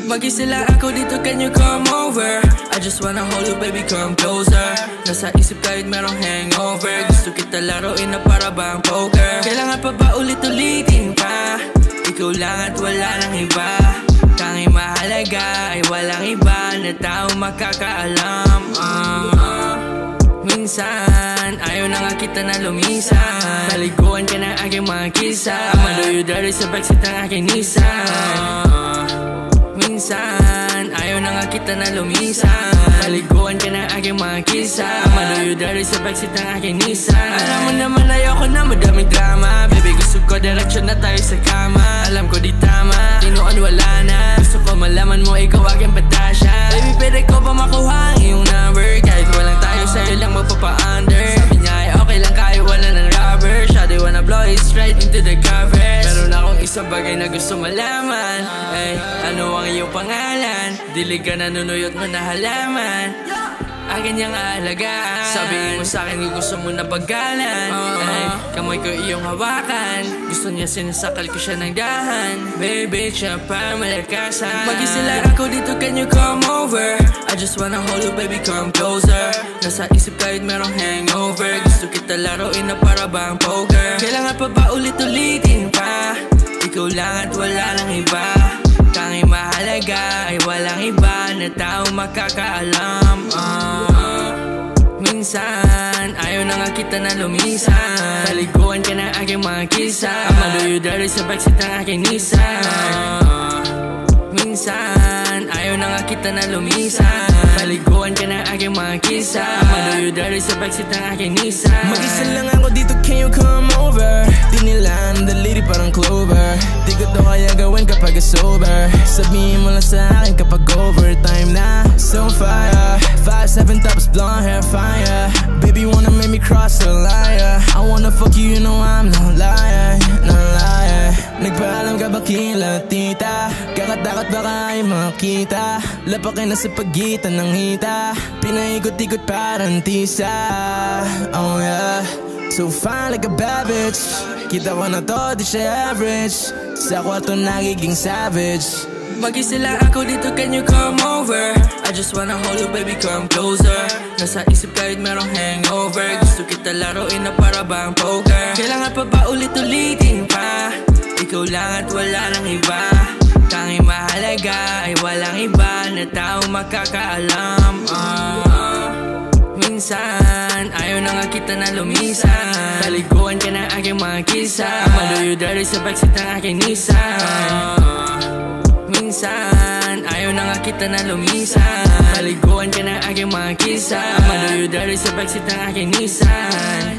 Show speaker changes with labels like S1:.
S1: Mag-isa lang ako dito, can you come over? I just wanna hold you, baby, come closer. Nasa isip kahit merong hangover. Gusto kita laruin na para bang poker. Kailangan pa ba ulit-ulitin pa? Ikaw lang at wala nang iba. Tanging mahalaga ay walang iba na tao makakaalam. Minsan, ayaw na nga kita na lumisan. Paliguan ka na aking mga kisa. Maluyo dari sa backseat ng aking Nissan. Minsan, ayaw na nga kita na lumisan. Paliguan ka na aking mga kisa. Maluyo dari sa backseat ng aking Nissan. Alam mo naman ayoko na madaming drama. Baby, gusto ko direksyon na tayo sa kama. Alam ko di tama, tinuan wala na. Gusto ko malaman mo ikaw aking patasya. Baby, pwede ko pa makuha ang iyong number. Kahit walang tayo, sa'yo lang magpapa-under. Sabi niya ay okay lang kahit wala ng rubber. Shawty wanna blow it straight into the covers. Meron akong isang bagay na gusto malaman. Ay, ano ang iyong pangalan? Dilig ka nanunuyot mo na halaman. Akin niyang aalagaan. Sabihin mo sa'kin kung gusto mo na bagalan. Ay, kamay ko iyong hawakan. Gusto niya sinasakal ko siya ng dahan. Baby, siya pa malakasan. Mag-isa lang ako dito, can you come over? I just wanna hold you, baby, come closer. Nasa isip kahit merong hangover. Gusto kita laruin na para bang poker. Kailangan pa ba ulit-ulitin pa? Ikaw lang at wala nang iba. Tanging mahalaga ay walang iba na tao makakaalam. Minsan, ayaw na nga kita na lumisan. Paliguan ka na aking mga kisa. Maluyo dari sa backseat ng aking Nissan. Minsan, ayaw na nga kita na lumisan. Paliguan ka na aking mga kisa. Maluyo dari sa backseat ng aking Nissan.
S2: Mag-isa lang ako dito, can you come over? Di nila andaliri parang clover. Di ko to kaya gawin kapag sober. Sabihin mo lang sa akin kapag overtime na. So fire, 5'7" tops, blonde hair fire. Baby wanna make me cross the line. I wanna fuck you, you know I'm not lying, not lying. Nagpaalam ka ba kila tita? Kakatakot baka ay makita. Lapakin na sa pagitan ng hita. Pinaikot-ikot parang tisa. Oh yeah, so fine like a bad bitch. Kita ko na to, di siya average. Sa kwarto nagiging savage.
S1: Mag-isa lang ako dito, can you come over? I just wanna hold you, baby, come closer. Nasa isip kahit merong hangover. Gusto kita laruin na para bang poker. Kailangan pa ba ulit-ulitin pa? Ikaw lang at wala nang iba. Tanging mahalaga ay walang iba na tao makakaalam. Minsan, ayaw na nga kita na lumisan. Paliguan ka na aking mga kisa. Maluyo dari sa backseat ng aking Nissan. Minsan, ayaw na nga kita na lumisan. Paliguan ka na aking mga kisa. Maluyo dari sa backseat ng aking Nissan.